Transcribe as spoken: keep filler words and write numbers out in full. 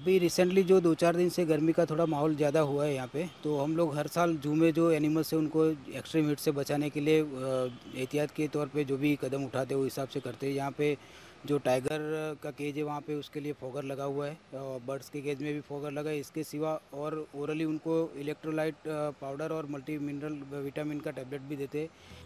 अभी रिसेंटली जो दो चार दिन से गर्मी का थोड़ा माहौल ज़्यादा हुआ है यहाँ पे, तो हम लोग हर साल जू में जो एनिमल्स है उनको एक्सट्रीम हीट से बचाने के लिए अ, एहतियात के तौर पे जो भी कदम उठाते हैं वो हिसाब से करते हैं। यहाँ पे जो टाइगर का केज है वहाँ पे उसके लिए फॉगर लगा हुआ है, और बर्ड्स के केज में भी फॉगर लगा है। इसके सिवा और ओरली उनको इलेक्ट्रोलाइट पाउडर और मल्टी मिनरल विटामिन का टैबलेट भी देते हैं।